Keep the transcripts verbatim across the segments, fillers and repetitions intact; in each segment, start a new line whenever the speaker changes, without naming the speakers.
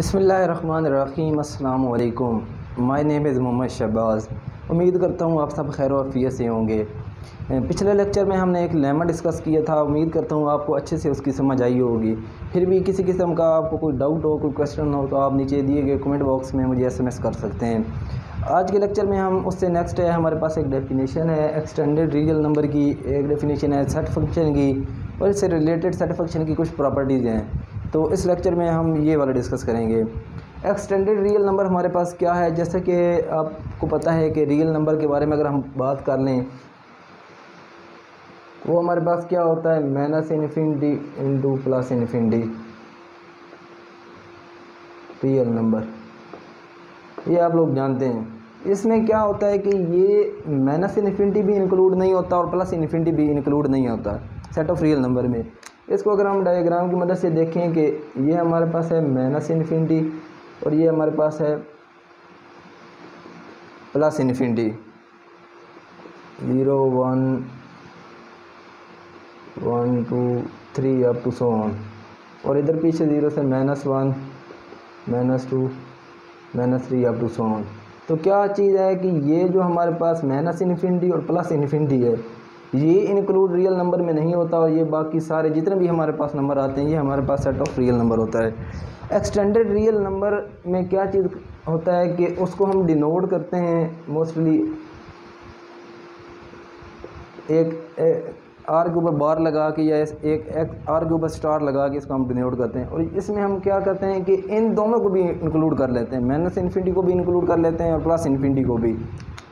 बिस्मिल्लाहिर्रहमानिर्रहीम। अस्सलाम वालेकुम। My name is Mohammad Shahbaz. उम्मीद करता हूँ आप सब खैर वाफियत से होंगे। पिछले लेक्चर में हमने एक लेमा डिस्कस किया था। उम्मीद करता हूँ आपको अच्छे से उसकी समझ आई होगी। फिर भी किसी किस्म का आपको कोई डाउट हो, कोई क्वेश्चन हो, तो आप नीचे दिए गए कमेंट बॉक्स में मुझे एसएमएस कर सकते हैं। आज के लेक्चर में हम उससे नेक्स्ट है, हमारे पास एक डेफिनेशन है एक्सटेंडेड रियल नंबर की, एक डेफिनेशन है सेट फंक्शन की, और इससे रिलेटेड सेट फंक्शन की कुछ प्रॉपर्टीज़ हैं। तो इस लेक्चर में हम ये वाला डिस्कस करेंगे। एक्सटेंडेड रियल नंबर हमारे पास क्या है, जैसे कि आपको पता है कि रियल नंबर के बारे में अगर हम बात कर लें, वो हमारे पास क्या होता है, minus infinity into plus infinity real number, ये आप लोग जानते हैं। इसमें क्या होता है कि ये माइनस इन्फिनिटी भी इंक्लूड नहीं होता और प्लस इन्फिनिटी भी इंक्लूड नहीं होता सेट ऑफ रियल नंबर में। इसको अगर हम डायग्राम की मदद से देखें कि ये हमारे पास है माइनस इन्फिनिटी और ये हमारे पास है plus infinity, zero one one two three up to so on, और इधर पीछे ज़ीरो से minus one minus two minus three up to so on. तो क्या चीज़ है कि ये जो हमारे पास माइनस इन्फिनिटी और प्लस इन्फिनिटी है, ये इंक्लूड रियल नंबर में नहीं होता, और ये बाकी सारे जितने भी हमारे पास नंबर आते हैं ये हमारे पास सेट ऑफ रियल नंबर होता है। एक्सटेंडेड रियल नंबर में क्या चीज़ होता है कि उसको हम डिनोट करते हैं मोस्टली एक, एक आर के ऊपर बार लगा के या एक, एक आर के ऊपर स्टार लगा के इसको हम डिनोट करते हैं। और इसमें हम क्या करते हैं कि इन दोनों को भी इंक्लूड कर लेते हैं, माइनस इन्फिनिटी को भी इंक्लूड कर लेते हैं और प्लस इन्फिनिटी को भी,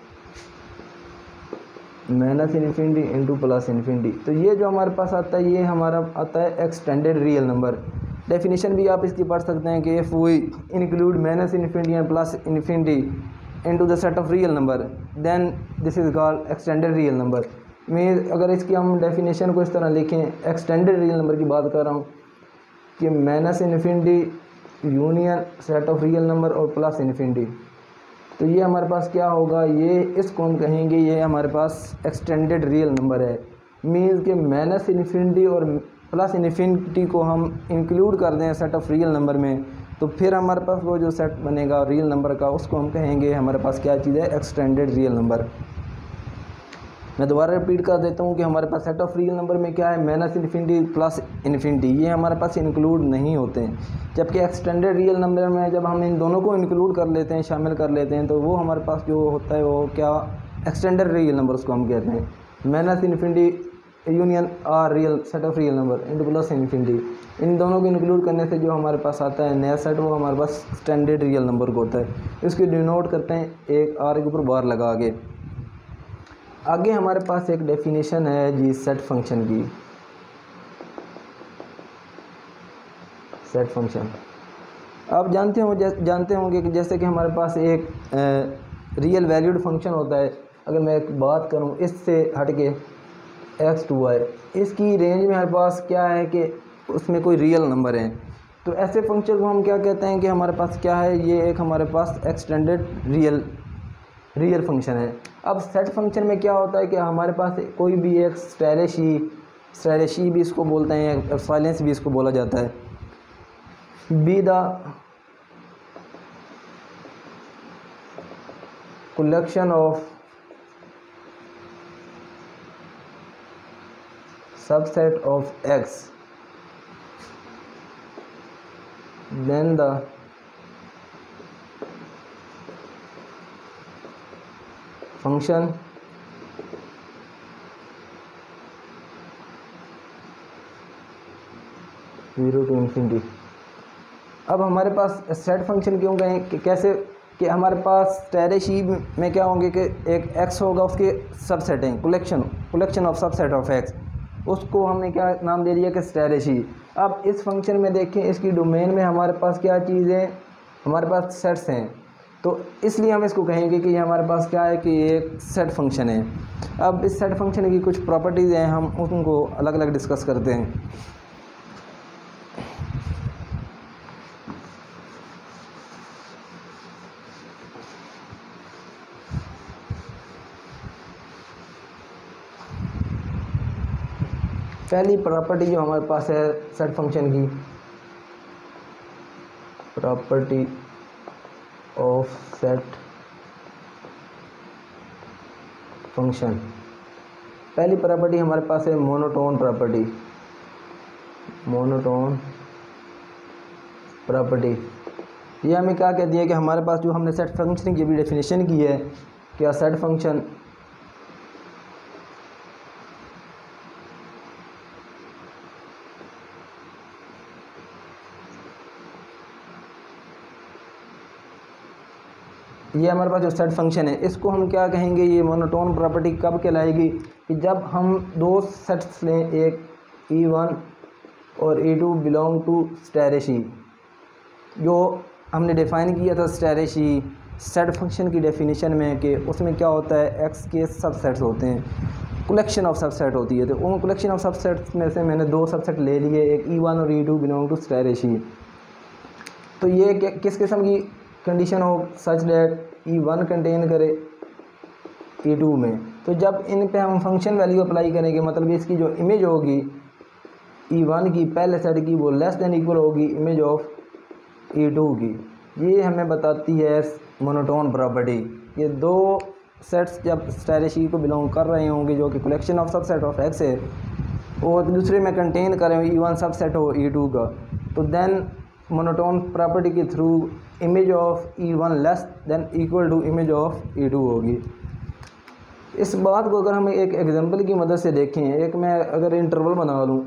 minus infinity into plus infinity. तो ये जो हमारे पास आता है ये हमारा आता है एक्सटेंडेड रियल नंबर। डेफिनेशन भी आप इसकी पढ़ सकते हैं कि if we include minus infinity and plus infinity into the set of real number then this is called extended real number. में अगर इसकी हम डेफिनेशन को इस तरह लिखें, एक्सटेंडेड रियल नंबर की बात कर रहा हूँ कि minus infinity union set of real number और प्लस इन्फिनिटी, तो ये हमारे पास क्या होगा, ये इसको हम कहेंगे ये हमारे पास एक्सटेंडेड रियल नंबर है। मीन्स कि माइनस इन्फिनिटी और प्लस इन्फिनिटी को हम इंक्लूड कर दें सेट ऑफ रियल नंबर में, तो फिर हमारे पास वो जो सेट बनेगा रियल नंबर का, उसको हम कहेंगे हमारे पास क्या चीज़ है, एक्सटेंडेड रियल नंबर। मैं दोबारा रिपीट कर देता हूँ कि हमारे पास सेट ऑफ रियल नंबर में क्या है, माइनस इन्फिनिटी प्लस इन्फिनिटी, ये हमारे पास इंक्लूड नहीं होते हैं। जबकि एक्सटेंडेड रियल नंबर में जब हम इन दोनों को इंक्लूड कर लेते हैं, शामिल कर लेते हैं, तो वो हमारे पास जो होता है वो क्या, एक्सटेंडेड रियल नंबर उसको हम कहते हैं। Minus infinity union R real set of real number into plus infinity, इन दोनों को इंक्लूड करने से जो हमारे पास आता है नया सेट, वो हमारे पास एक्सटेंडेड रियल नंबर को होता है। इसको डिनोट करते हैं एक आर के ऊपर बार लगा के। आगे हमारे पास एक डेफिनेशन है जी सेट फंक्शन की। सेट फंक्शन आप जानते हो जानते होंगे कि जैसे कि हमारे पास एक रियल वैल्यूड फंक्शन होता है। अगर मैं एक बात करूं इससे हट के एक्स टू वाई, इसकी रेंज में हमारे पास क्या है कि उसमें कोई रियल नंबर है, तो ऐसे फंक्शन को हम क्या कहते हैं कि हमारे पास क्या है, ये एक हमारे पास एक्सटेंडेड रियल रियल फंक्शन है। अब सेट फंक्शन में क्या होता है कि हमारे पास कोई भी एक स्टाइलिशी स्टाइलिशी भी इसको बोलते हैं, साइलेंस भी इसको बोला जाता है, B the collection of subset of X then the function zero to infinity. अब हमारे पास सेट फंक्शन क्यों कहें कि कैसे कि हमारे पास स्टेरेशी में क्या होंगे कि एक एक्स होगा, उसके सबसेट हैं, collection collection of subset of X, उसको हमने क्या नाम दे दिया कि स्टेरेशी। अब इस फंक्शन में देखें, इसकी डोमेन में हमारे पास क्या चीज़ है, हमारे पास सेट्स हैं, तो इसलिए हम इसको कहेंगे कि ये हमारे पास क्या है कि ये एक सेट फंक्शन है। अब इस सेट फंक्शन की कुछ प्रॉपर्टीज़ हैं, हम उनको अलग अलग डिस्कस करते हैं। पहली प्रॉपर्टी जो हमारे पास है सेट फंक्शन की, प्रॉपर्टी ऑफ सेट फंक्शन। पहली प्रॉपर्टी हमारे पास है मोनोटोन प्रॉपर्टी, मोनोटोन प्रॉपर्टी। ये हमें क्या कहती है कि हमारे पास जो हमने सेट फंक्शन की भी डेफिनेशन की है, क्या सेट फंक्शन ये हमारे पास जो सेट फंक्शन है इसको हम क्या कहेंगे, ये मोनोटोन प्रॉपर्टी कब कहलाएगी कि जब हम दो सेट्स लें, एक ई वन और ई टू बिलोंग टू स्टेरेशी। जो हमने डिफ़ाइन किया था स्टेरेशी सेट फंक्शन की डेफिनेशन में कि उसमें क्या होता है, एक्स के सबसेट्स होते हैं, कलेक्शन ऑफ सबसेट होती है। तो उन कलेक्शन ऑफ सबसेट्स में से मैंने दो सबसेट ले लिए, एक ई वन और ई टू बिलोंग टू स्टेरेशी। तो ये किस किस्म की कंडीशन हो, such that E one contain करे ई टू में। तो जब इन पे हम फंक्शन वैल्यू अप्लाई करेंगे, मतलब इसकी जो इमेज होगी ई वन की पहले सेट की वो लेस देन इक्वल होगी इमेज ऑफ ई टू की। ये हमें बताती है मोनोटोन प्रॉपर्टी। ये दो सेट्स जब स्टेरेशी को बिलोंग कर रहे होंगे जो कि collection of subset of X है और दूसरे में कंटेन करें ई वन सबसेट हो ई टू का, तो देन मोनोटोन प्रॉपर्टी के through image of E one less than equal to image of E two होगी। इस बात को अगर हम एक एग्जांपल की मदद से देखें, एक मैं अगर इंटरवल बना लूँ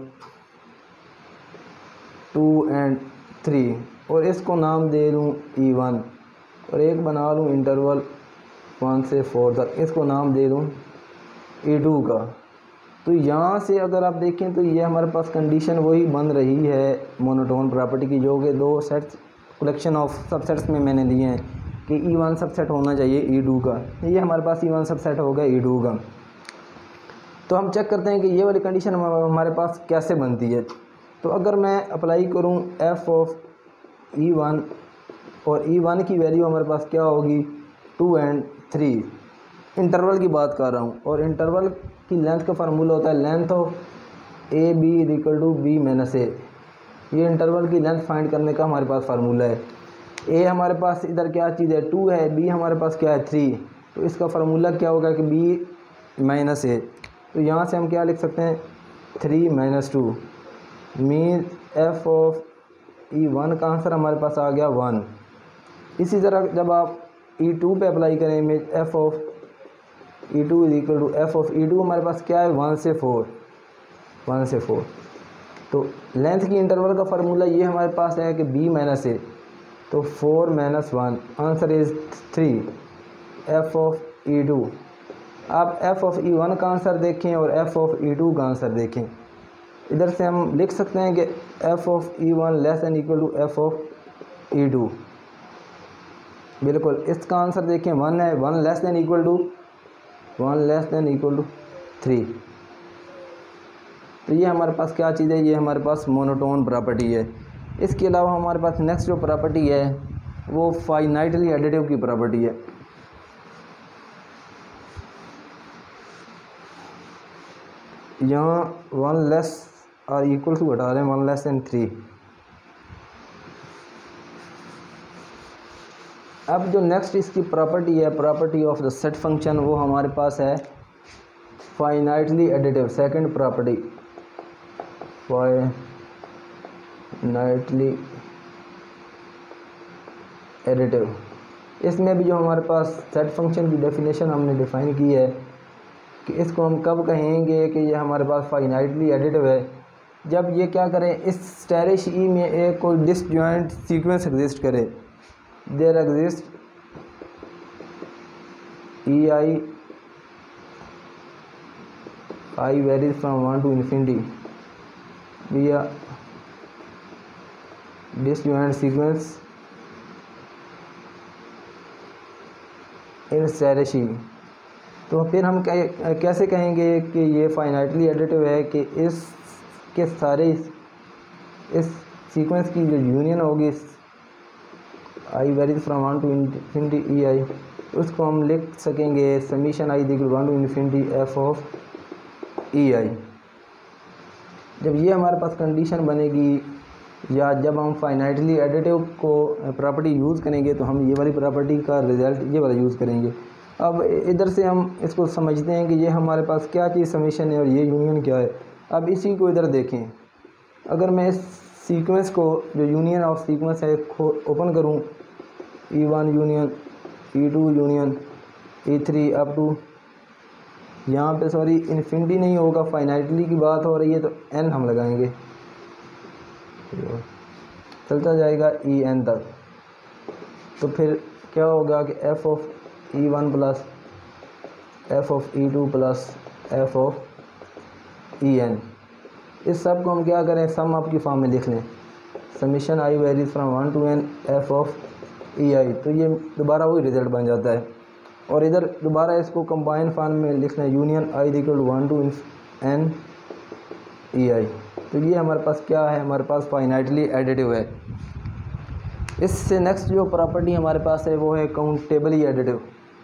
टू एंड थ्री और इसको नाम दे दूँ ई वन, और एक बना लूँ इंटरवल वन से फोर तक, इसको नाम दे दूँ ई टू का। तो यहाँ से अगर आप देखें तो ये हमारे पास कंडीशन वही बन रही है मोनोटोन प्रॉपर्टी की, जो कि दो सेट्स कलेक्शन ऑफ सबसेट्स में मैंने लिए हैं कि ई वन सबसेट होना चाहिए ई टू का। ये हमारे पास ई वन सबसेट होगा ई टू का। तो हम चेक करते हैं कि ये वाली कंडीशन हमारे पास कैसे बनती है। तो अगर मैं अप्लाई करूँ एफ ऑफ ई वन और ई वन की वैल्यू हमारे पास क्या होगी टू एंड थ्री, इंटरवल की बात कर रहा हूँ, और इंटरवल की लेंथ का फार्मूला होता है length of A B is equal to B minus A. ये इंटरवल की लेंथ फाइंड करने का हमारे पास फार्मूला है। ए हमारे पास इधर क्या चीज़ है टू है, बी हमारे पास क्या है थ्री, तो इसका फार्मूला क्या होगा कि बी माइनस ए। तो यहाँ से हम क्या लिख सकते हैं three minus two mean F of E one का आंसर हमारे पास आ गया वन। इसी तरह जब आप ई टू पे अप्लाई करें image F of E two is equal to F of E two हमारे पास क्या है वन से फोर, वन से फोर। तो लेंथ की इंटरवल का फार्मूला ये हमारे पास है कि बी माइनस ए, तो four minus one answer is three F of E two. आप एफ ऑफ ई वन का आंसर देखें और एफ ऑफ ई टू का आंसर देखें। इधर से हम लिख सकते हैं कि F of E one less than equal to F of E two. बिल्कुल इसका आंसर देखें वन है, one less than equal to one less than equal to three. तो ये हमारे पास क्या चीज़ है, ये हमारे पास मोनोटोन प्रॉपर्टी है। इसके अलावा हमारे पास नेक्स्ट जो प्रॉपर्टी है वो फाइनाइटली एडिटिव की प्रॉपर्टी है। यहाँ वन लेस और इक्वल टू हटा रहे हैं वन लेस दैन थ्री। अब जो नेक्स्ट इसकी प्रॉपर्टी है property of the set function, वो हमारे पास है finitely additive. Second property finitely additive. इसमें भी जो हमारे पास सेट फंक्शन की डेफिनेशन हमने डिफ़ाइन की है कि इसको हम कब कहेंगे कि ये हमारे पास फाइनाइटली एडिटिव है, जब ये क्या करें इस स्टेरिश ई में एक कोई डिसजॉइंट सीक्वेंस एग्जिस्ट करे। There exist E I I varies from one to infinity via disjoint sequence in स्टेरिश ई। तो फिर हम कैसे कहेंगे कि ये फाइनाइटली एडिटिव है कि इस के सारे इस, इस सीक्वेंस की जो यूनियन होगी I varies from one to infinity E I, उसको हम लिख सकेंगे summation I equal one to infinity F of E I. जब ये हमारे पास कंडीशन बनेगी या जब हम फाइनाइटली एडिटिव को प्रॉपर्टी यूज़ करेंगे तो हम ये वाली प्रॉपर्टी का रिज़ल्ट ये वाला यूज़ करेंगे। अब इधर से हम इसको समझते हैं कि ये हमारे पास क्या चीज़ समेशन है और ये यूनियन क्या है। अब इसी को इधर देखें, अगर मैं इस सीक्वेंस को जो यूनियन ऑफ सीक्वेंस है ओपन करूं, E one union E two union E three up to, यहाँ पे सॉरी इन्फिनिटी नहीं होगा, फाइनाइटली की बात हो रही है तो एन हम लगाएंगे, चलता जाएगा ई एन तक। तो फिर क्या होगा कि F of E one plus F of E two plus F of E N, इस सब को हम क्या करें, सम आपकी फॉर्म में लिख लें, summation I varies from one to N F of E I, तो ये दोबारा वही रिजल्ट बन जाता है। और इधर दोबारा इसको कंबाइन फॉर्म में लिख लें, union I equal to one to N E I, तो ये हमारे पास क्या है, हमारे पास फाइनाइटली एडिटिव है। इससे नेक्स्ट जो प्रॉपर्टी हमारे पास है वो है countably additive.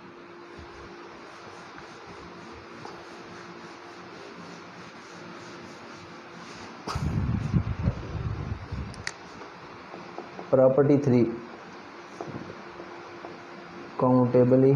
Property three, countably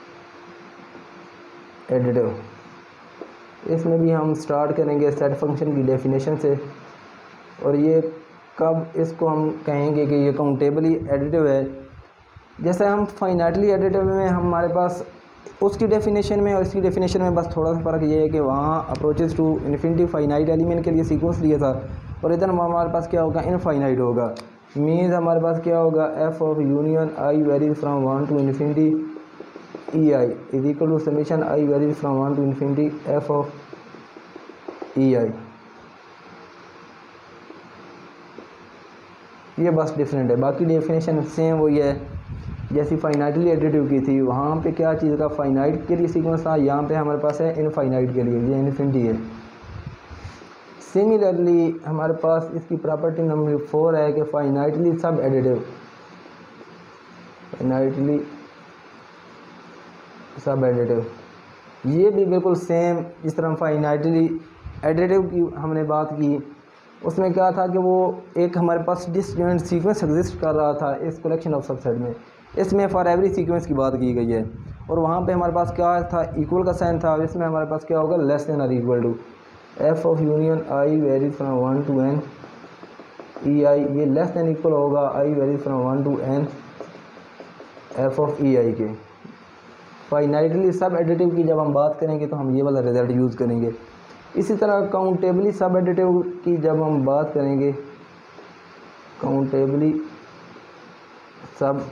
additive, इसमें भी हम स्टार्ट करेंगे सेट फंक्शन की डेफिनेशन से। और ये कब इसको हम कहेंगे कि ये काउंटेबली एडिटिव है, जैसे हम फाइनाइटली एडिटिव में हमारे पास उसकी डेफिनेशन में और इसकी डेफिनेशन में बस थोड़ा सा फ़र्क ये है कि वहाँ approaches to infinity finite element के लिए सीक्वेंस दिया था और इधर हमारे पास क्या होगा, इनफाइनाइट होगा। मीन्स हमारे पास क्या होगा, F of union I varies from one to infinity E I is equal to summation I varies from one to infinity F of E I. ये बस डिफरेंट है, बाकी डेफिनेशन सेम वही है जैसी फाइनाइटली एडिटिव की थी। वहाँ पे क्या चीज़ का फाइनाइट के लिए सीक्वेंस था, यहाँ पे हमारे पास है इनफाइनाइट के लिए, ये इन्फिनिटी है। सिमिलरली हमारे पास इसकी प्रॉपर्टी नंबर फोर है कि फाइनाइटली सब एडिटिव, फाइनाइटली सब एडिटिव, ये भी बिल्कुल सेम जिस तरह फाइनाइटली एडिटिव की हमने बात की, उसमें क्या था कि वो एक हमारे पास डिसजॉइंट सीक्वेंस एग्जिस्ट कर रहा था इस कलेक्शन ऑफ सबसेट में। इसमें फॉर एवरी सीक्वेंस की बात की गई है और वहाँ पे हमारे पास क्या था, इक्वल का साइन था। इसमें हमारे पास क्या होगा, लेस देन और equal to F of union I varies from one to N E I, ये लेस देन इक्वल होगा I varies from one to N F of E I के। फाइनाइटली सब एडिटिव की जब हम बात करेंगे तो हम ये वाला रिजल्ट यूज़ करेंगे। इसी तरह काउंटेबली सब एडिटिव की जब हम बात करेंगे, काउंटेबली सब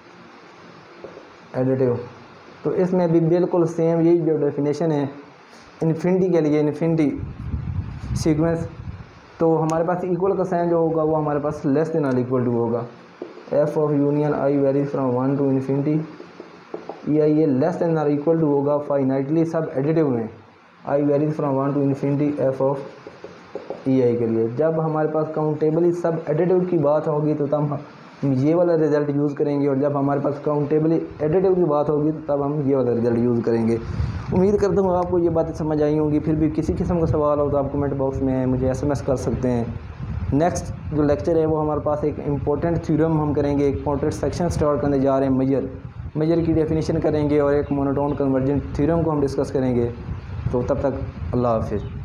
एडिटिव, तो इसमें भी बिल्कुल सेम यही जो डेफिनेशन है इन्फिनिटी के लिए, इन्फिनिटी सीक्वेंस, तो हमारे पास इक्वल का साइन जो होगा वो हमारे पास लेस देन और इक्वल टू होगा। F of union I varies from one to infinity E I, ये लेस देन और इक्वल टू होगा फाइनाइटली सब एडिटिव में I varies from one to infinity F of E I के लिए। जब हमारे पास काउंटेबली सब एडिटिव की बात होगी तो तब हम ये वाला रिज़ल्ट यूज़ करेंगे और जब हमारे पास काउंटेबली एडिटिव की बात होगी तो तब हम ये वाला रिज़ल्ट यूज़ करेंगे। उम्मीद करता हूँ आपको ये बातें समझ आई होंगी। फिर भी किसी किस्म का सवाल हो तो आप कमेंट बॉक्स में मुझे एसएमएस कर सकते हैं। नेक्स्ट जो लेक्चर है वो हमारे पास एक इम्पोर्टेंट थ्योरम हम करेंगे, एक इम्पोर्टेंट सेक्शन स्टार्ट करने जा रहे हैं, मेजर मेजर की डेफिनेशन करेंगे और एक मोनोटोन कन्वर्जेंट थ्योरम को हम डिस्कस करेंगे। तो तब तक अल्लाह हाफिज़।